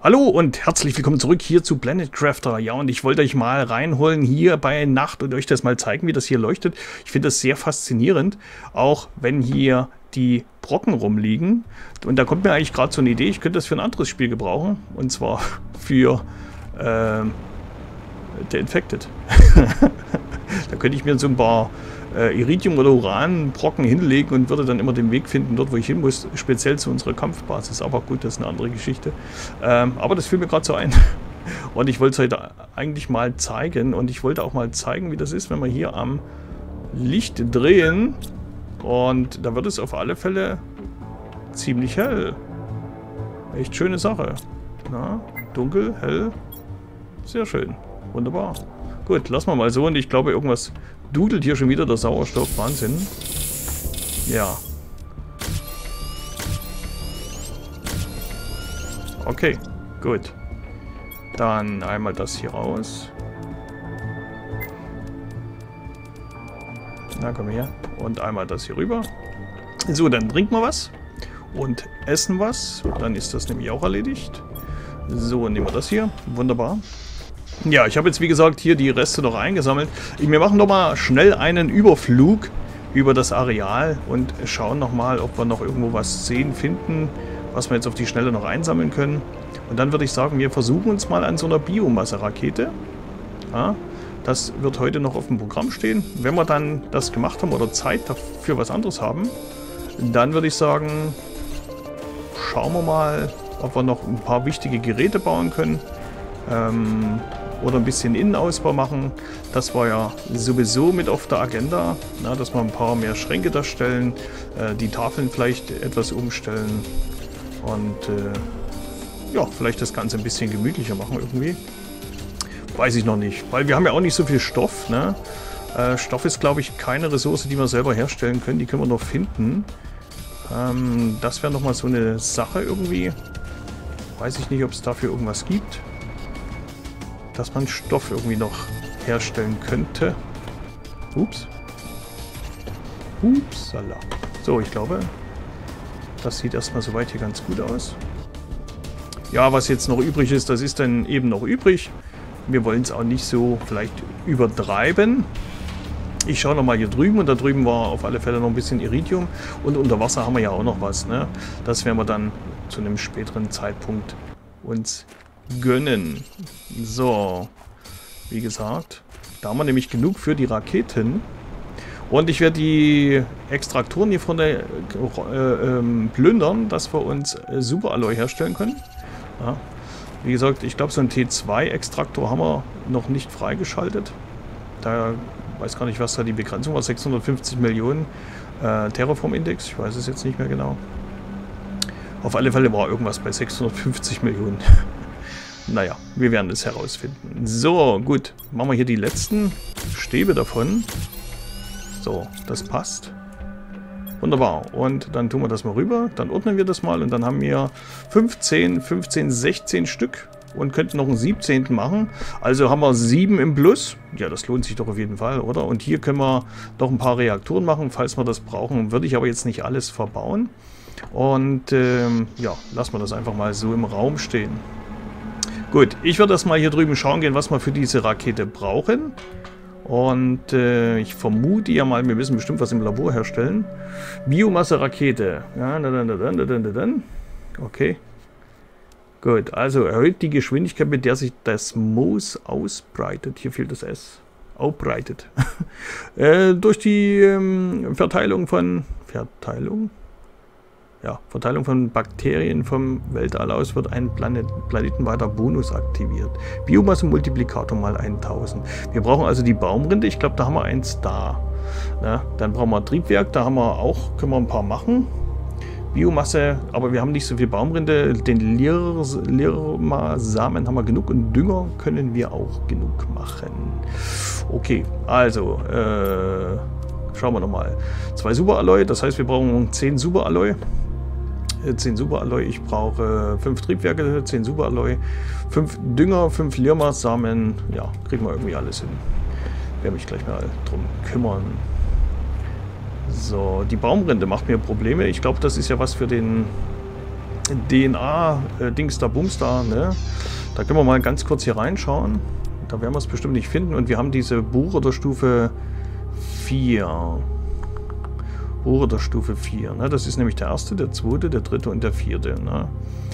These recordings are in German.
Hallo und herzlich willkommen zurück hier zu Planet Crafter. Ja, und ich wollte euch mal reinholen hier bei Nacht und euch das mal zeigen, wie das hier leuchtet. Ich finde das sehr faszinierend, auch wenn hier die Brocken rumliegen. Und da kommt mir eigentlich gerade so eine Idee, ich könnte das für ein anderes Spiel gebrauchen. Und zwar für The Infected. Da könnte ich mir so ein paar Iridium- oder Uranbrocken hinlegen und würde dann immer den Weg finden, dort wo ich hin muss, speziell zu unserer Kampfbasis. Aber gut, das ist eine andere Geschichte. Aber das fiel mir gerade so ein. Und ich wollte es heute eigentlich mal zeigen. Und ich wollte auch mal zeigen, wie das ist, wenn wir hier am Licht drehen. Und da wird es auf alle Fälle ziemlich hell. Echt schöne Sache. Na, dunkel, hell. Sehr schön. Wunderbar. Gut, lassen wir mal so. Und ich glaube, irgendwas dudelt hier schon wieder der Sauerstoff. Wahnsinn. Ja. Okay, gut. Dann einmal das hier raus. Na, komm her. Und einmal das hier rüber. So, dann trinken wir was. Und essen was. Dann ist das nämlich auch erledigt. So, nehmen wir das hier. Wunderbar. Ja, ich habe jetzt wie gesagt hier die Reste noch eingesammelt. Wir machen doch mal schnell einen Überflug über das Areal und schauen nochmal, ob wir noch irgendwo was sehen, finden, was wir jetzt auf die Schnelle noch einsammeln können. Und dann würde ich sagen, wir versuchen uns mal an so einer Biomasse-Rakete. Ja, das wird heute noch auf dem Programm stehen. Wenn wir dann das gemacht haben oder Zeit dafür was anderes haben, dann würde ich sagen, schauen wir mal, ob wir noch ein paar wichtige Geräte bauen können. Oder ein bisschen Innenausbau machen. Das war ja sowieso mit auf der Agenda, na, dass wir ein paar mehr Schränke da stellen, die Tafeln vielleicht etwas umstellen und ja, vielleicht das Ganze ein bisschen gemütlicher machen irgendwie. Weiß ich noch nicht, weil wir haben ja auch nicht so viel Stoff. Ne? Stoff ist, glaube ich, keine Ressource, die wir selber herstellen können. Die können wir noch finden. Das wäre nochmal so eine Sache irgendwie. Weiß ich nicht, ob es dafür irgendwas gibt, dass man Stoff irgendwie noch herstellen könnte. Ups. Upsala. So, ich glaube, das sieht erstmal soweit hier ganz gut aus. Ja, was jetzt noch übrig ist, das ist dann eben noch übrig. Wir wollen es auch nicht so vielleicht übertreiben. Ich schaue nochmal hier drüben und da drüben war auf alle Fälle noch ein bisschen Iridium. Und unter Wasser haben wir ja auch noch was. Ne? Das werden wir dann zu einem späteren Zeitpunkt uns gönnen. So, wie gesagt, da haben wir nämlich genug für die Raketen. Und ich werde die Extraktoren hier von der plündern, dass wir uns Superalloy herstellen können. Ja. Wie gesagt, ich glaube, so einen T2-Extraktor haben wir noch nicht freigeschaltet. Da weiß gar nicht, was da die Begrenzung war. 650 Millionen Terraform-Index. Ich weiß es jetzt nicht mehr genau. Auf alle Fälle war irgendwas bei 650 Millionen. Naja, wir werden es herausfinden. So, gut. Machen wir hier die letzten Stäbe davon. So, das passt. Wunderbar. Und dann tun wir das mal rüber. Dann ordnen wir das mal. Und dann haben wir 15, 16 Stück. Und könnten noch einen 17. machen. Also haben wir 7 im Plus. Ja, das lohnt sich doch auf jeden Fall, oder? Und hier können wir doch ein paar Reaktoren machen, falls wir das brauchen. Würde ich aber jetzt nicht alles verbauen. Und ja, lassen wir das einfach mal so im Raum stehen. Gut, ich werde das mal hier drüben schauen gehen, was wir für diese Rakete brauchen. Und ich vermute ja mal, wir müssen bestimmt was im Labor herstellen. Biomasse-Rakete. Ja, okay. Gut, also erhöht die Geschwindigkeit, mit der sich das Moos ausbreitet. Hier fehlt das S. Ausbreitet. Durch die Verteilung von... Verteilung von Bakterien vom Weltall aus wird ein planetenweiter Bonus aktiviert. Biomasse-Multiplikator mal 1000. Wir brauchen also die Baumrinde. Ich glaube, da haben wir eins da. Ja, dann brauchen wir ein Triebwerk. Da haben wir auch, können wir ein paar machen. Biomasse, aber wir haben nicht so viel Baumrinde. Den Lirma-Samen haben wir genug und Dünger können wir auch genug machen. Okay, also schauen wir nochmal. 2 Superalloy, das heißt, wir brauchen 10 Superalloy. 10 Superalloy, ich brauche 5 Triebwerke, 10 Superalloy, 5 Dünger, 5 Lirma-Samen. Ja, kriegen wir irgendwie alles hin. Werde mich gleich mal drum kümmern. So, die Baumrinde macht mir Probleme. Ich glaube, das ist ja was für den DNA-Dings da, Bums da, ne? Da können wir mal ganz kurz hier reinschauen. Da werden wir es bestimmt nicht finden. Und wir haben diese Bohrer der Stufe 4. Bohrer der Stufe 4. Ne? Das ist nämlich der erste, der zweite, der dritte und der vierte. Ne?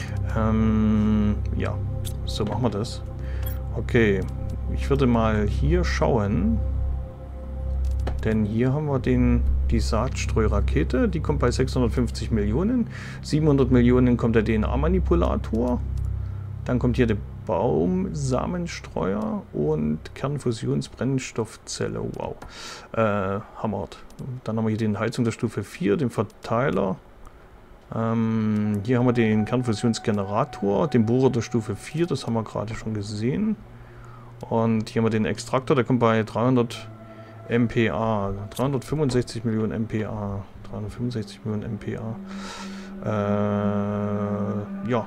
Ja, so machen wir das. Okay, ich würde mal hier schauen. Denn hier haben wir die Saatstreurakete. Die kommt bei 650 Millionen. 700 Millionen kommt der DNA-Manipulator. Dann kommt hier der Baumsamenstreuer und Kernfusionsbrennstoffzelle. Wow. Hammert. Dann haben wir hier den Heizung der Stufe 4, den Verteiler. Hier haben wir den Kernfusionsgenerator, den Bohrer der Stufe 4, das haben wir gerade schon gesehen. Und hier haben wir den Extraktor, der kommt bei 300 MPa. 365 Millionen MPa. 365 Millionen MPa. Ja.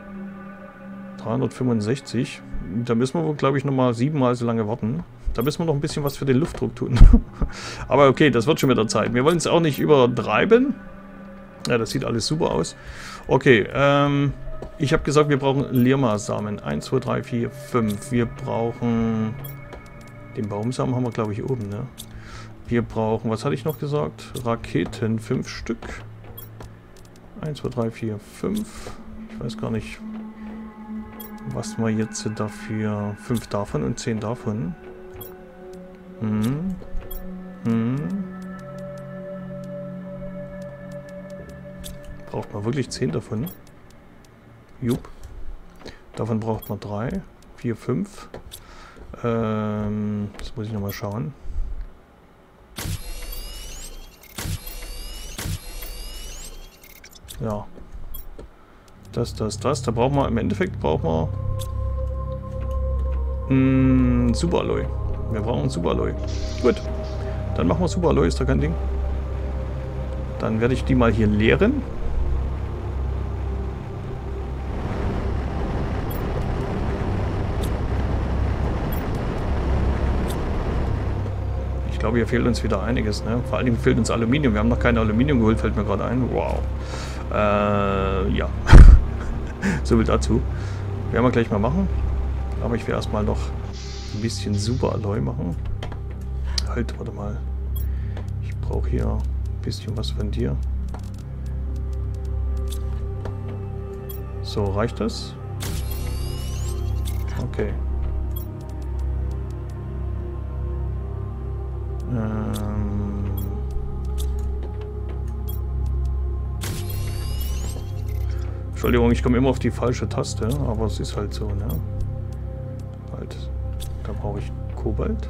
365. Da müssen wir, glaube ich, nochmal 7-mal so lange warten. Da müssen wir noch ein bisschen was für den Luftdruck tun. Aber okay, das wird schon mit der Zeit. Wir wollen es auch nicht übertreiben. Ja, das sieht alles super aus. Okay, ich habe gesagt, wir brauchen Lirma-Samen. 1, 2, 3, 4, 5. Wir brauchen... Den Baumsamen haben wir, glaube ich, oben, ne? Wir brauchen, was hatte ich noch gesagt? Raketen, 5 Stück. 1, 2, 3, 4, 5. Ich weiß gar nicht... Was wir jetzt dafür... 5 davon und 10 davon. Braucht man wirklich 10 davon? Jupp. Davon braucht man 3, 4, 5. Das muss ich nochmal schauen. Ja. Das. Da brauchen wir, im Endeffekt brauchen wir Superalloy. Wir brauchen Superalloy. Gut. Dann machen wir Superalloy, ist da kein Ding. Dann werde ich die mal hier leeren. Ich glaube, hier fehlt uns wieder einiges, ne? Vor allem fehlt uns Aluminium. Wir haben noch kein Aluminium geholt, fällt mir gerade ein. Wow. Ja. So viel dazu. Werden wir gleich mal machen. Aber ich will erstmal noch ein bisschen Superalloy machen. Halt, warte mal. Ich brauche hier ein bisschen was von dir. So, reicht das? Okay. Entschuldigung, ich komme immer auf die falsche Taste, aber es ist halt so, ne? Halt, da brauche ich Kobalt.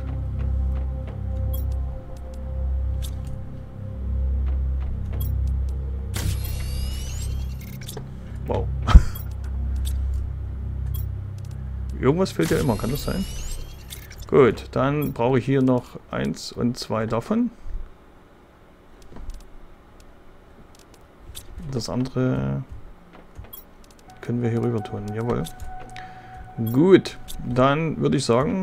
Wow. Irgendwas fehlt ja immer, kann das sein? Gut, dann brauche ich hier noch 1 und 2 davon. Das andere können wir hier rüber tun, jawohl. Gut, dann würde ich sagen,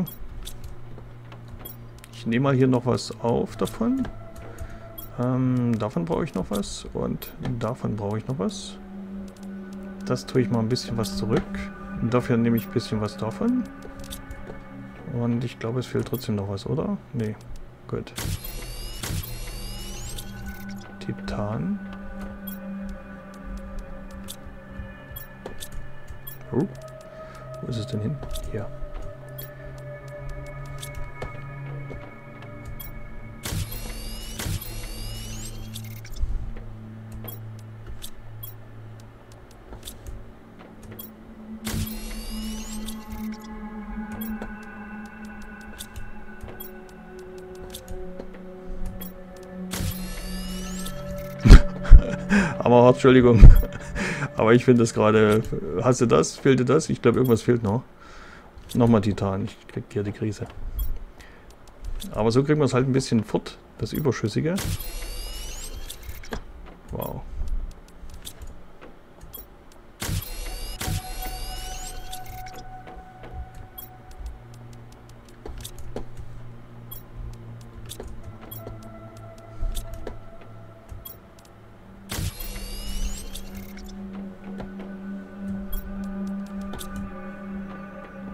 ich nehme mal hier noch was auf davon. Davon brauche ich noch was und davon brauche ich noch was. Das tue ich mal ein bisschen was zurück. Und dafür nehme ich ein bisschen was davon. Und ich glaube, es fehlt trotzdem noch was, oder? Nee, gut. Titan. Oh. Wo ist es denn hin? Hier. Aber Entschuldigung. Aber ich finde das gerade... Hast du das? Fehlte das? Ich glaube, irgendwas fehlt noch. Nochmal Titan. Ich krieg hier die Krise. Aber so kriegen wir es halt ein bisschen fort. Das Überschüssige. Wow.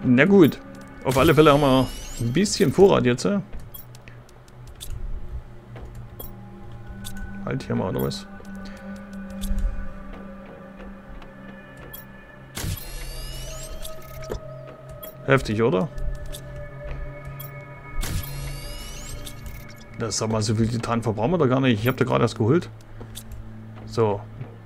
Na gut. Auf alle Fälle haben wir ein bisschen Vorrat jetzt. Halt, hier haben wir auch noch was. Heftig, oder? Das, sag mal, so viel Titan verbrauchen wir da gar nicht. Ich habe da gerade erst geholt. So.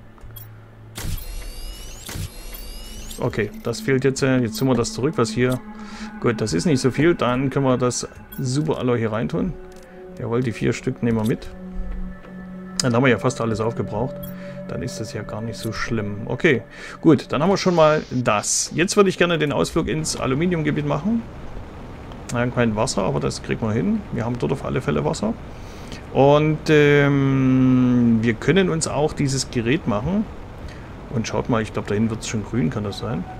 Okay, das fehlt jetzt. Jetzt tun wir das zurück, was hier... Gut, das ist nicht so viel. Dann können wir das Super Alloy hier reintun. Jawohl, die 4 Stück nehmen wir mit. Dann haben wir ja fast alles aufgebraucht. Dann ist das ja gar nicht so schlimm. Okay, gut, dann haben wir schon mal das. Jetzt würde ich gerne den Ausflug ins Aluminiumgebiet machen. Wir haben kein Wasser, aber das kriegen wir hin. Wir haben dort auf alle Fälle Wasser. Und wir können uns auch dieses Gerät machen. Und schaut mal, ich glaube, dahin wird es schon grün, kann das sein?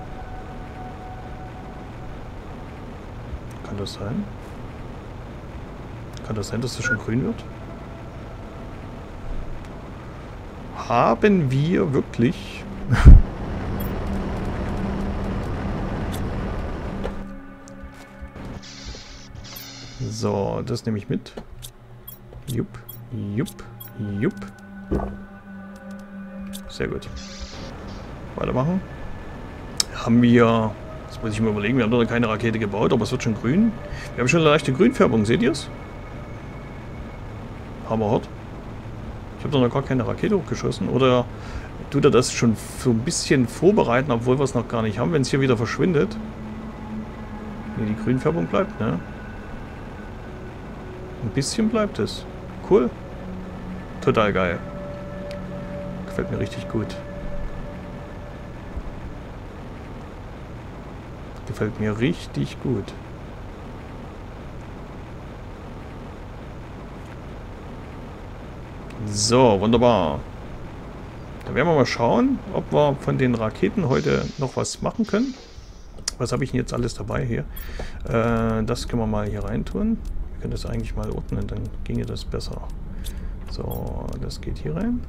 Kann das sein? Kann das sein, dass das schon grün wird? Haben wir wirklich... So, das nehme ich mit. Jupp, jupp, jupp. Sehr gut. Weitermachen. Haben wir... Jetzt muss ich mir überlegen, wir haben doch noch keine Rakete gebaut, aber es wird schon grün. Wir haben schon eine leichte Grünfärbung, seht ihr es? Hammerhart. Ich habe doch noch gar keine Rakete hochgeschossen. Oder tut er das schon so ein bisschen vorbereiten, obwohl wir es noch gar nicht haben, wenn es hier wieder verschwindet? Nee, die Grünfärbung bleibt, ne? Ein bisschen bleibt es. Cool. Total geil. Gefällt mir richtig gut. Gefällt mir richtig gut. So, wunderbar. Dann werden wir mal schauen, ob wir von den Raketen heute noch was machen können. Was habe ich denn jetzt alles dabei hier? Das können wir mal hier rein tun. Wir können das eigentlich mal ordnen, dann ginge das besser. So, das geht hier rein.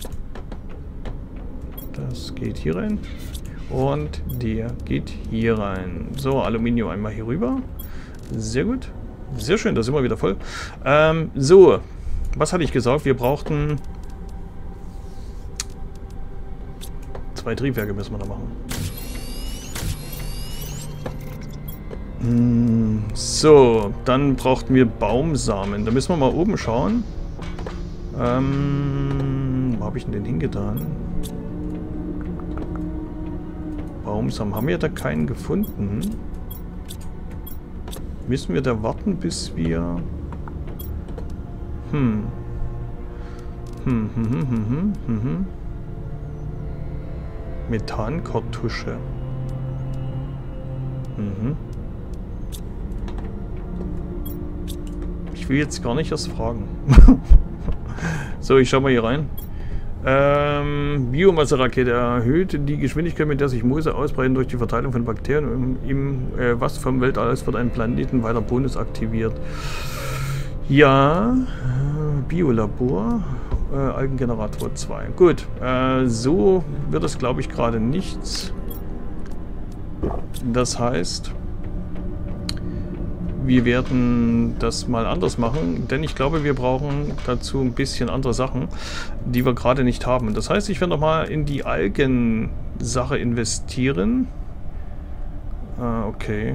Das geht hier rein. Und der geht hier rein. So, Aluminium einmal hier rüber. Sehr gut. Sehr schön, da sind wir wieder voll. So, was hatte ich gesagt? Wir brauchten 2 Triebwerke müssen wir da machen. So, dann brauchten wir Baumsamen. Da müssen wir mal oben schauen. Wo habe ich denn den hingetan? Baumsamen. Haben wir da keinen gefunden? Müssen wir da warten, bis wir... Methankartusche. Ich will jetzt gar nicht erst fragen. So, ich schau mal hier rein. Biomasse-Rakete erhöht die Geschwindigkeit, mit der sich Moose ausbreiten durch die Verteilung von Bakterien im was vom Weltall. Es wird ein Planeten weiter Bonus aktiviert. Ja, Biolabor, Algengenerator 2. Gut, so wird es, glaube ich, gerade nichts. Das heißt, wir werden das mal anders machen, denn ich glaube, wir brauchen dazu ein bisschen andere Sachen, die wir gerade nicht haben. Das heißt, ich werde nochmal in die Algen-Sache investieren. Okay.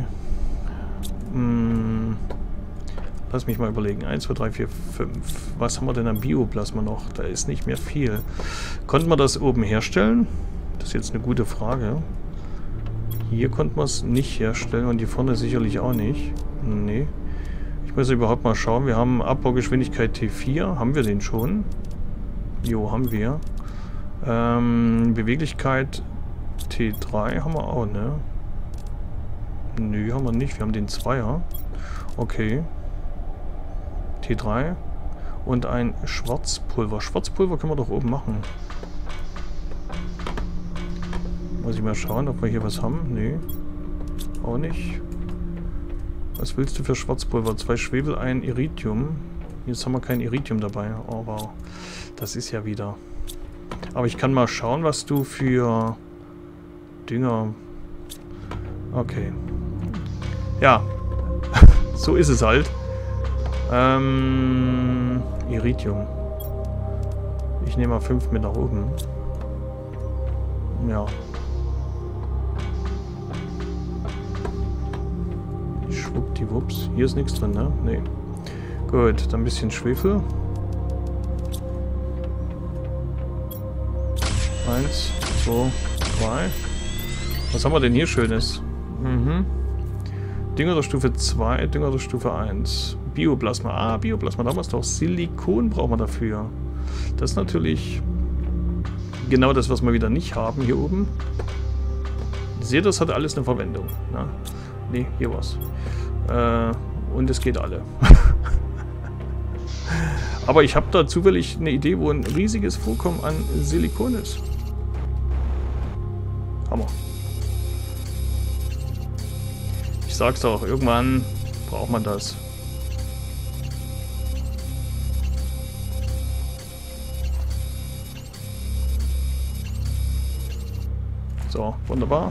Lass mich mal überlegen. 1, 2, 3, 4, 5. Was haben wir denn am Bioplasma noch? Da ist nicht mehr viel. Konnten wir das oben herstellen? Das ist jetzt eine gute Frage. Hier konnten wir es nicht herstellen und hier vorne sicherlich auch nicht. Nee. Ich muss überhaupt mal schauen. Wir haben Abbaugeschwindigkeit T4. Haben wir den schon? Jo, haben wir. Beweglichkeit T3 haben wir auch, ne? Nö, haben wir nicht. Wir haben den 2er. Okay. T3. Und ein Schwarzpulver. Schwarzpulver können wir doch oben machen. Muss ich mal schauen, ob wir hier was haben. Nee. Auch nicht. Was willst du für Schwarzpulver? 2 Schwefel, ein Iridium. Jetzt haben wir kein Iridium dabei. Oh wow. Das ist ja wieder. Aber ich kann mal schauen, was du für Dünger... Okay. Ja, so ist es halt. Iridium. Ich nehme mal 5 mit nach oben. Ja. Schwuppdiwupps. Hier ist nichts drin, ne? Nee. Gut, dann ein bisschen Schwefel. 1, 2, 3. Was haben wir denn hier Schönes? Dünger der Stufe 2, Dünger der Stufe 1. Bioplasma. Ah, Bioplasma. Damals doch Silikon brauchen wir dafür. Das ist natürlich genau das, was wir wieder nicht haben hier oben. Seht, das hat alles eine Verwendung. Na? Nee, hier war's. Und es geht alle. Aber ich habe da zufällig eine Idee, wo ein riesiges Vorkommen an Silikon ist. Hammer. Ich sag's doch, irgendwann braucht man das. So, wunderbar.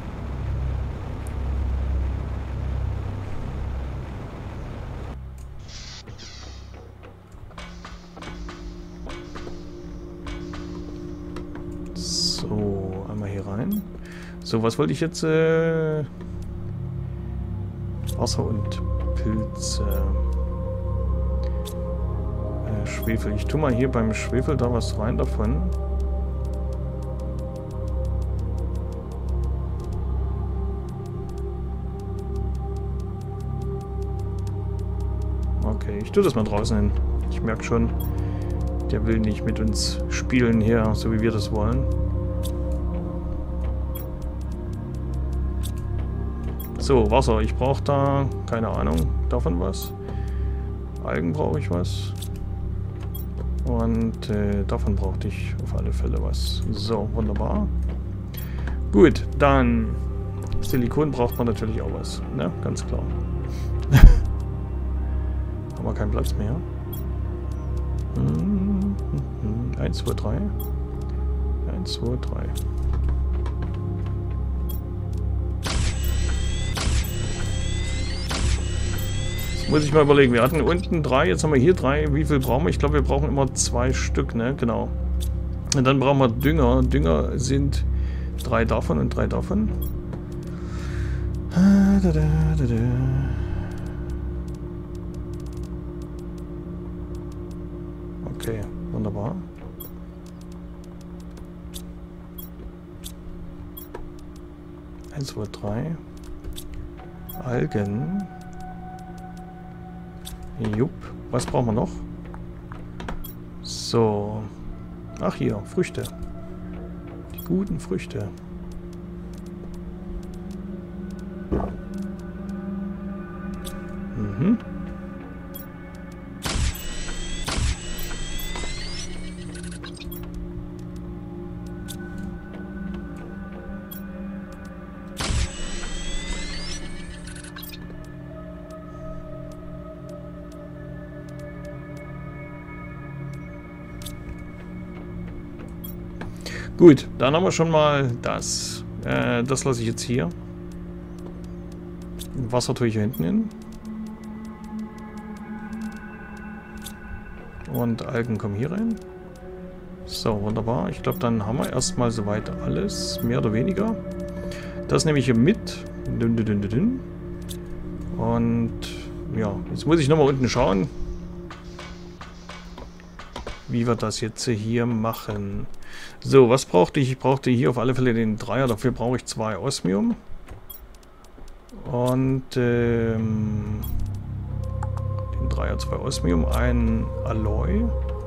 So, einmal hier rein. So, was wollte ich jetzt? Wasser und Pilze. Schwefel. Ich tue mal hier beim Schwefel da was rein davon. Okay, ich tue das mal draußen hin. Ich merke schon, der will nicht mit uns spielen hier, so wie wir das wollen. So, Wasser. Ich brauche da, keine Ahnung, davon was. Algen brauche ich was. Und davon brauchte ich auf alle Fälle was. So, wunderbar. Gut, dann Silikon braucht man natürlich auch was. Ne? Ganz klar. Haben wir keinen Platz mehr. 1, 2, 3. 1, 2, 3. Muss ich mal überlegen. Wir hatten unten 3, jetzt haben wir hier 3. Wie viel brauchen wir? Ich glaube, wir brauchen immer 2 Stück, ne? Genau. Und dann brauchen wir Dünger. Dünger sind 3 davon und 3 davon. Okay, wunderbar. Eins, 2, 3. Algen. Jupp. Was brauchen wir noch? So. Ach hier, Früchte. Die guten Früchte. Mhm. Gut, dann haben wir schon mal das. Das lasse ich jetzt hier. Wasser tue ich hier hinten hin. Und Algen kommen hier rein. So, wunderbar. Ich glaube, dann haben wir erstmal soweit alles, mehr oder weniger. Das nehme ich hier mit. Und ja, jetzt muss ich nochmal unten schauen, wie wir das jetzt hier machen. So, was brauchte ich? Ich brauchte hier auf alle Fälle den Dreier. Dafür brauche ich 2 Osmium. Und den Dreier, 2 Osmium, ein Alloy.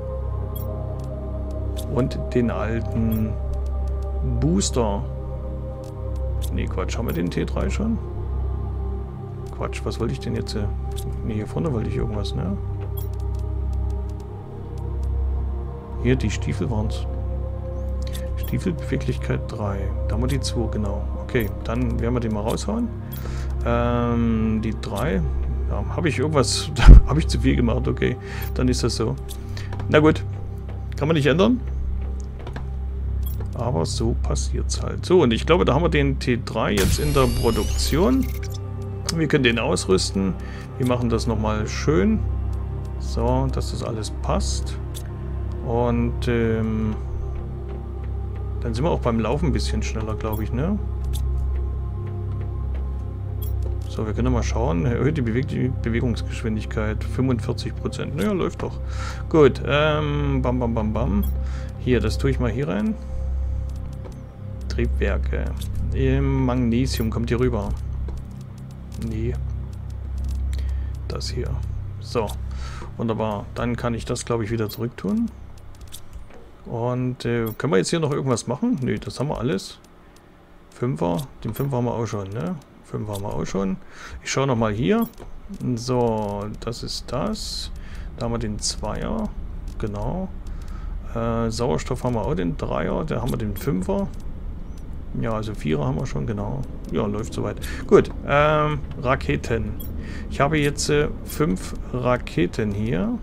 Und den alten Booster. Nee, Quatsch. Haben wir den T3 schon? Quatsch, was wollte ich denn jetzt? Nee, hier vorne wollte ich irgendwas, ne? Hier, die Stiefel waren es. Stiefelbeweglichkeit 3. Da haben wir die 2, genau. Okay, dann werden wir den mal raushauen. Die 3. Ja, habe ich irgendwas... habe ich zu viel gemacht, okay. Dann ist das so. Na gut. Kann man nicht ändern. Aber so passiert es halt. So, und ich glaube, da haben wir den T3 jetzt in der Produktion. Wir können den ausrüsten. Wir machen das nochmal schön. So, dass das alles passt. Und dann sind wir auch beim Laufen ein bisschen schneller, glaube ich, ne? So, wir können mal schauen. Erhöht die Bewegungsgeschwindigkeit. 45%. Naja, läuft doch. Gut. Bam, bam, bam, bam. Hier, das tue ich mal hier rein. Triebwerke. Magnesium kommt hier rüber. Nee. Das hier. So. Wunderbar. Dann kann ich das, glaube ich, wieder zurück tun. Und können wir jetzt hier noch irgendwas machen? Nee, das haben wir alles. Fünfer. Den Fünfer haben wir auch schon, ne? 5 haben wir auch schon. Ich schaue nochmal hier. So, das ist das. Da haben wir den 2er. Genau. Sauerstoff haben wir auch den 3er. Da haben wir den 5er. Ja, also 4er haben wir schon, genau. Ja, läuft soweit. Gut. Raketen. Ich habe jetzt 5 Raketen hier.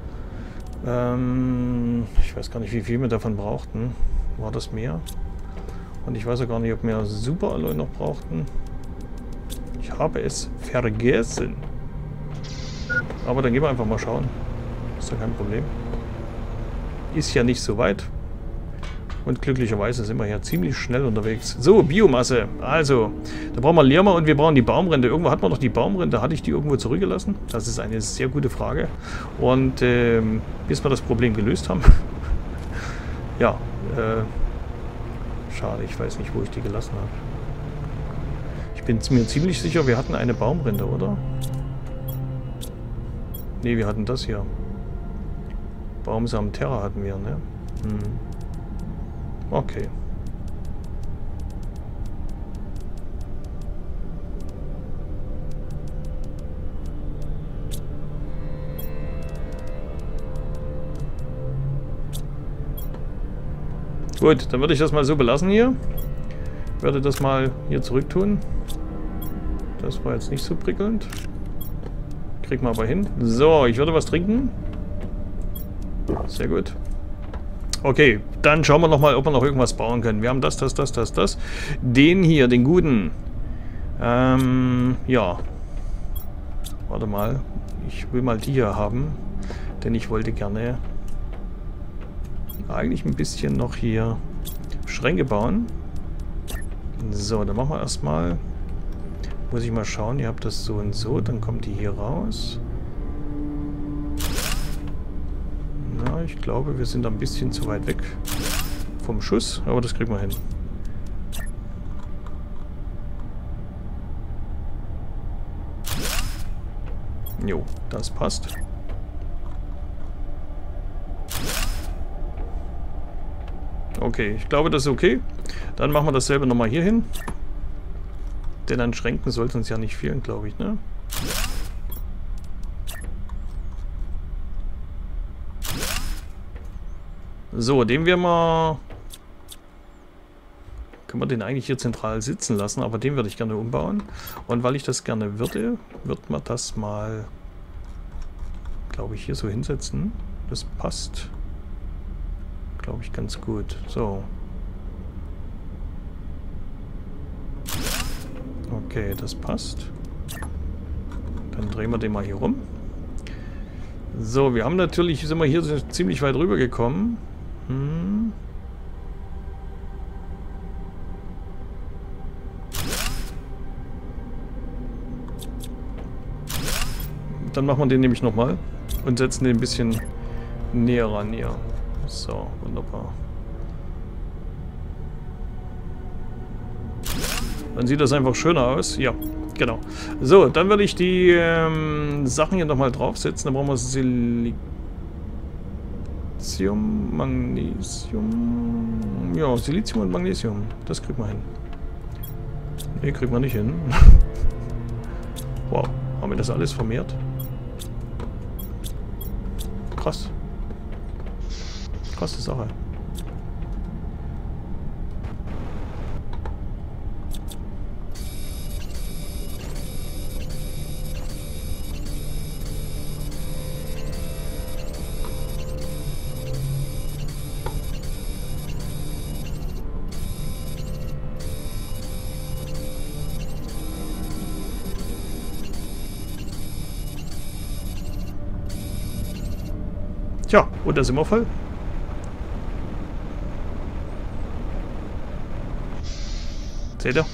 Ich weiß gar nicht, wie viel wir davon brauchten. War das mehr? Und ich weiß auch gar nicht, ob wir Superalloy noch brauchten. Ich habe es vergessen. Aber dann gehen wir einfach mal schauen. Ist ja kein Problem. Ist ja nicht so weit. Und glücklicherweise sind wir ja ziemlich schnell unterwegs. So, Biomasse. Also, da brauchen wir Lirma und wir brauchen die Baumrinde. Irgendwo hat man noch die Baumrinde. Hatte ich die irgendwo zurückgelassen? Das ist eine sehr gute Frage. Und bis wir das Problem gelöst haben. Ja, schade, ich weiß nicht, wo ich die gelassen habe. Ich bin mir ziemlich sicher, wir hatten eine Baumrinde, oder? Ne, wir hatten das hier. Baumsamen Terra hatten wir, ne? Okay. Gut, dann würde ich das mal so belassen hier. Werde das mal hier zurück tun. Das war jetzt nicht so prickelnd. Kriegen wir aber hin. So, ich würde was trinken. Sehr gut. Okay, dann schauen wir nochmal, ob wir noch irgendwas bauen können. Wir haben das. Den hier, den guten. Ja. Warte mal. Ich will mal die hier haben. Denn ich wollte gerne eigentlich ein bisschen noch hier Schränke bauen. So, dann machen wir erstmal. Muss ich mal schauen, ihr habt das so und so, dann kommt die hier raus. Na, ich glaube, wir sind ein bisschen zu weit weg vom Schuss, aber das kriegen wir hin. Jo, das passt. Okay, ich glaube, das ist okay. Dann machen wir dasselbe nochmal hier hin. Denn an Schränken soll es uns ja nicht fehlen, glaube ich, ne? So, den wir mal... Können wir den eigentlich hier zentral sitzen lassen, aber den würde ich gerne umbauen. Und weil ich das gerne würde, wird man das mal, glaube ich, hier so hinsetzen. Das passt, glaube ich, ganz gut. So. Okay, das passt. Dann drehen wir den mal hier rum. So, wir haben natürlich, sind wir hier ziemlich weit rüber gekommen. Dann machen wir den nämlich nochmal und setzen den ein bisschen näher ran hier. So, wunderbar. Dann sieht das einfach schöner aus. Ja, genau. So, dann werde ich die Sachen hier nochmal draufsetzen. Dann brauchen wir Silizium, Magnesium. Ja, Silizium und Magnesium. Das kriegt man hin. Ne, kriegt man nicht hin. Wow, haben wir das alles vermehrt? Krass. Krasse Sache. Tja, und da sind wir voll. Seht ihr?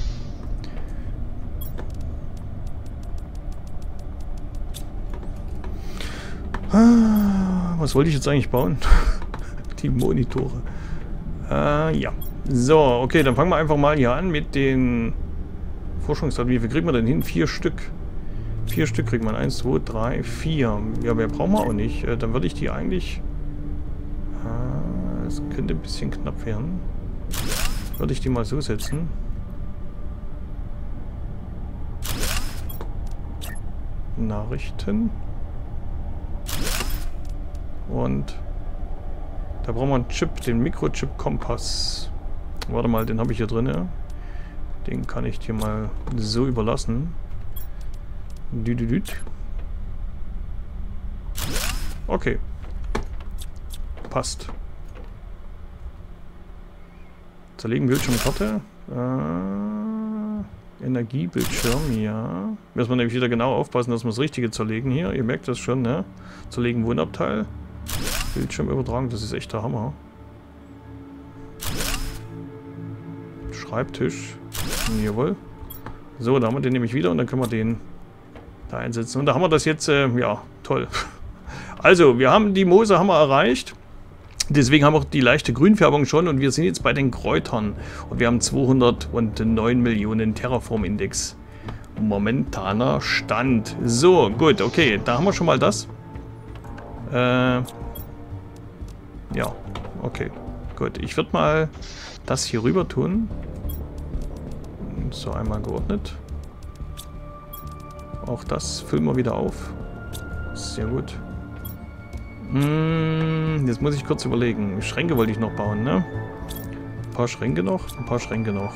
Was wollte ich jetzt eigentlich bauen? Die Monitore. Ja. So, okay, dann fangen wir einfach mal hier an mit den Forschungsdaten. Wie viel kriegen wir denn hin? 4 Stück. 4 Stück kriegt man. 1, 2, 3, 4. Ja, mehr brauchen wir auch nicht. Dann würde ich die eigentlich... Das könnte ein bisschen knapp werden. Würde ich die mal so setzen. Nachrichten. Und da brauchen wir einen Chip, den Mikrochip-Kompass. Warte mal, den habe ich hier drin. Den kann ich dir mal so überlassen. Okay. Passt. Zerlegen Bildschirmkarte. Energiebildschirm, ja. Müssen wir nämlich wieder genau aufpassen, dass wir das Richtige zerlegen hier. Ihr merkt das schon, ne? Zerlegen Wohnabteil. Bildschirmübertragung, das ist echt der Hammer. Schreibtisch. Jawohl. So, da haben wir den nämlich wieder und dann können wir den da einsetzen. Und da haben wir das jetzt, ja, toll. Also, wir haben die Moose haben wir erreicht. Deswegen haben wir auch die leichte Grünfärbung schon und wir sind jetzt bei den Kräutern. Und wir haben 209 Millionen Terraform-Index. Momentaner Stand. So, gut, okay, da haben wir schon mal das. Ja, okay, gut. Ich würde mal das hier rüber tun. So, einmal geordnet. Auch das füllen wir wieder auf. Sehr gut. Jetzt muss ich kurz überlegen. Schränke wollte ich noch bauen, ne? Ein paar Schränke noch, ein paar Schränke noch.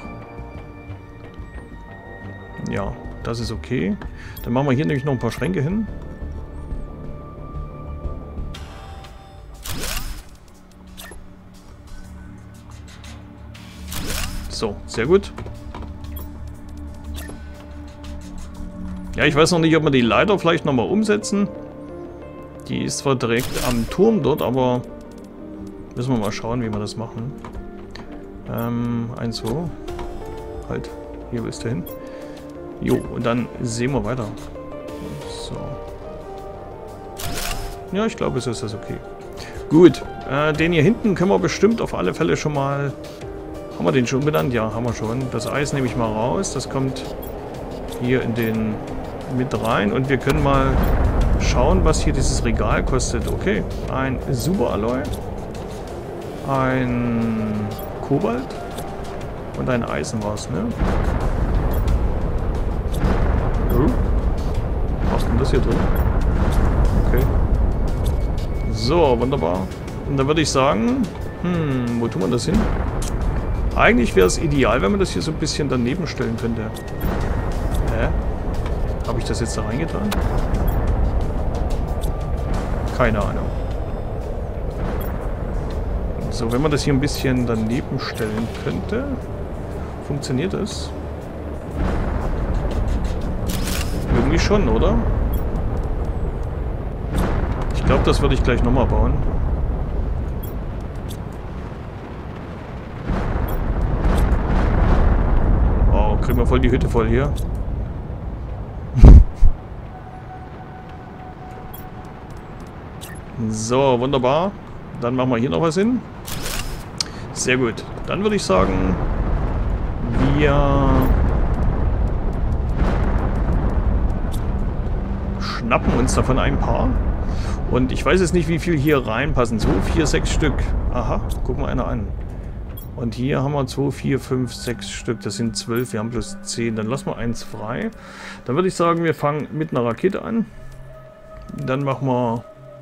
Ja, das ist okay. Dann machen wir hier nämlich noch ein paar Schränke hin. So, sehr gut. Ja, ich weiß noch nicht, ob wir die Leiter vielleicht nochmal umsetzen. Die ist zwar direkt am Turm dort, aber müssen wir mal schauen, wie wir das machen. 1, 2. Halt, hier willst du hin. Jo, und dann sehen wir weiter. So. Ja, ich glaube, so ist das okay. Gut, den hier hinten können wir bestimmt auf alle Fälle schon mal... Haben wir den schon benannt? Ja, haben wir schon. Das Eis nehme ich mal raus. Das kommt hier in den mit rein. Und wir können mal schauen, was hier dieses Regal kostet. Okay, ein Superalloy, ein Kobalt und ein Eisen war es, ne? Was ist denn das hier drin? Okay. So, wunderbar. Und dann würde ich sagen, wo tun wir das hin? Eigentlich wäre es ideal, wenn man das hier so ein bisschen daneben stellen könnte. Hä? Habe ich das jetzt da reingetan? Keine Ahnung. So, wenn man das hier ein bisschen daneben stellen könnte, funktioniert das? Irgendwie schon, oder? Ich glaube, das würde ich gleich nochmal bauen. Oh, kriegen wir voll die Hütte voll hier. So, wunderbar. Dann machen wir hier noch was hin. Sehr gut. Dann würde ich sagen, wir schnappen uns davon ein paar. Und ich weiß jetzt nicht, wie viel hier reinpassen. 2, 4, 6 Stück. Aha, gucken wir einer an. Und hier haben wir 2, 4, 5, 6 Stück. Das sind 12, wir haben plus 10. Dann lassen wir eins frei. Dann würde ich sagen, wir fangen mit einer Rakete an. Dann machen wir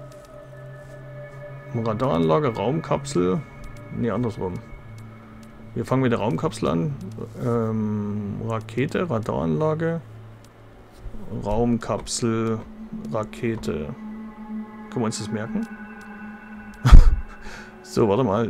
Radaranlage, Raumkapsel. Ne, andersrum. Wir fangen mit der Raumkapsel an. Rakete, Radaranlage, Raumkapsel, Rakete. Können wir uns das merken? So, warte mal.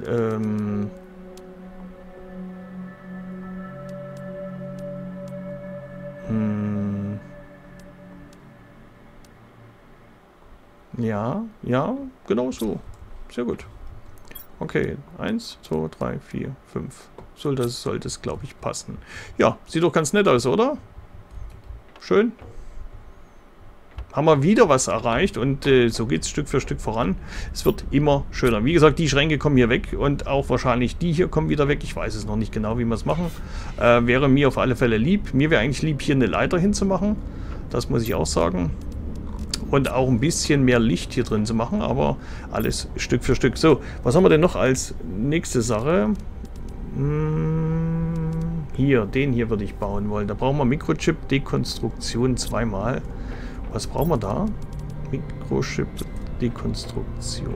Ja, ja, genau so. sehr gut. Okay, 1, 2, 3, 4, 5. Sollte es, glaube ich, passen. Ja, sieht doch ganz nett aus, oder? Schön. Haben wir wieder was erreicht und so geht es Stück für Stück voran. Es wird immer schöner. Wie gesagt, die Schränke kommen hier weg und auch wahrscheinlich die hier kommen wieder weg. Ich weiß es noch nicht genau, wie wir es machen. Wäre mir auf alle Fälle lieb. Mir wäre eigentlich lieb, hier eine Leiter hinzumachen. Das muss ich auch sagen. Und auch ein bisschen mehr Licht hier drin zu machen, aber alles Stück für Stück. So, was haben wir denn noch als nächste Sache? Hier, den hier würde ich bauen wollen. Da brauchen wir Mikrochip-Dekonstruktion zweimal. Was brauchen wir da? Mikrochip-Dekonstruktion.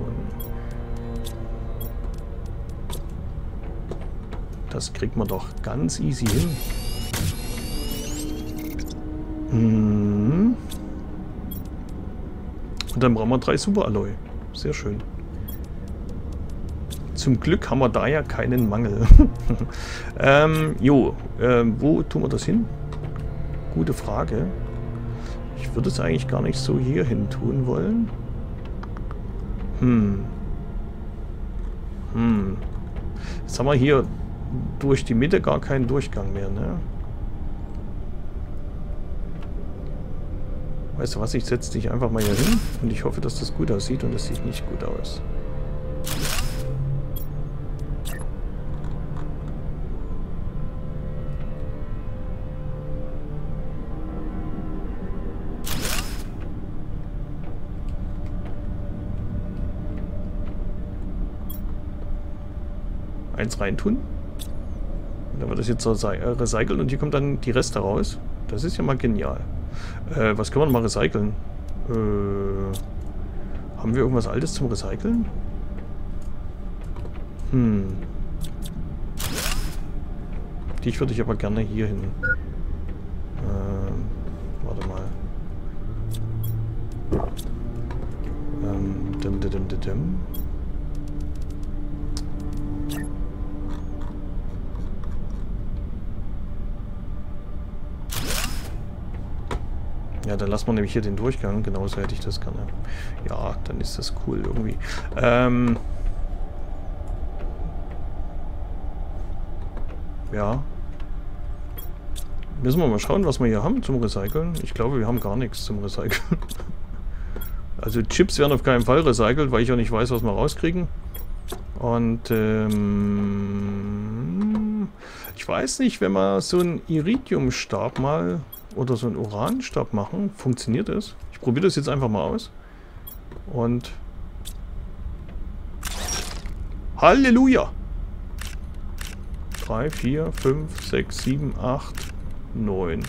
Das kriegt man doch ganz easy hin. Und dann brauchen wir 3 Superalloy. Sehr schön. Zum Glück haben wir da ja keinen Mangel. Wo tun wir das hin? Gute Frage. Ich würde es eigentlich gar nicht so hier hin tun wollen. Jetzt haben wir hier durch die Mitte gar keinen Durchgang mehr, ne? Weißt du was, ich setze dich einfach mal hier hin und ich hoffe, dass das gut aussieht und das sieht nicht gut aus. Eins reintun. Und dann wird das jetzt so recycelt und hier kommt dann die Reste raus. Das ist ja mal genial. Was können wir noch mal recyceln? Haben wir irgendwas Altes zum Recyceln? Dich würde ich aber gerne hier hin. Warte mal. Ja, dann lassen wir nämlich hier den Durchgang. Genauso hätte ich das gerne. Ja, dann ist das cool irgendwie. Ja. Müssen wir mal schauen, was wir hier haben zum Recyceln. Ich glaube, wir haben gar nichts zum Recyceln. Also Chips werden auf keinen Fall recycelt, weil ich auch nicht weiß, was wir rauskriegen. Und ich weiß nicht, wenn wir so einen Iridiumstab mal oder so einen Uranstab machen, funktioniert das? Ich probiere das jetzt einfach mal aus. Und Halleluja! 3, 4, 5, 6, 7, 8, 9.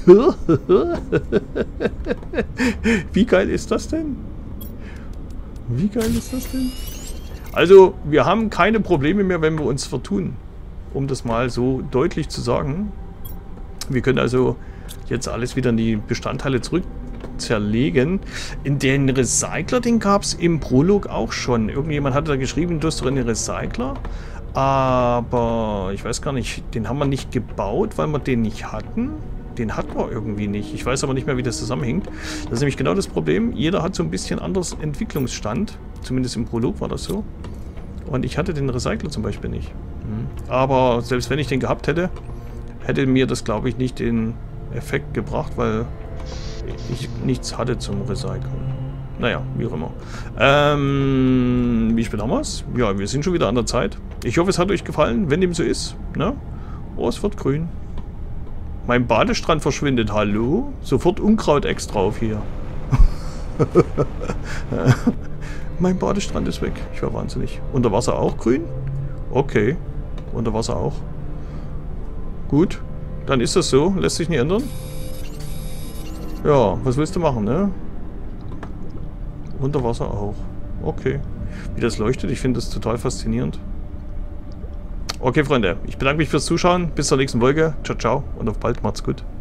Wie geil ist das denn? Wie geil ist das denn? Also, wir haben keine Probleme mehr, wenn wir uns vertun. Um das mal so deutlich zu sagen. Wir können also jetzt alles wieder in die Bestandteile zurück zerlegen. In den Recycler, den gab es im Prolog auch schon. Irgendjemand hatte da geschrieben, du hast doch einen Recycler. Aber ich weiß gar nicht, den haben wir nicht gebaut, weil wir den nicht hatten. Den hatten wir irgendwie nicht. Ich weiß aber nicht mehr, wie das zusammenhängt. Das ist nämlich genau das Problem. Jeder hat so ein bisschen anderes Entwicklungsstand. Zumindest im Prolog war das so. Und ich hatte den Recycler zum Beispiel nicht. Aber selbst wenn ich den gehabt hätte, hätte mir das, glaube ich, nicht den Effekt gebracht, weil ich nichts hatte zum Recyceln. Naja, wie auch immer. Wie spät haben wir es? Ja, wir sind schon wieder an der Zeit. Ich hoffe, es hat euch gefallen. Wenn dem so ist, ne? Oh, es wird grün. Mein Badestrand verschwindet. Hallo? Sofort Unkraut-Ex drauf hier. Mein Badestrand ist weg. Ich war wahnsinnig. Unter Wasser auch grün? Okay. Unter Wasser auch. Gut. Dann ist das so. Lässt sich nicht ändern. Ja, was willst du machen, ne? Unter Wasser auch. Okay. Wie das leuchtet, ich finde das total faszinierend. Okay, Freunde. Ich bedanke mich fürs Zuschauen. Bis zur nächsten Folge. Ciao, ciao. Und auf bald. Macht's gut.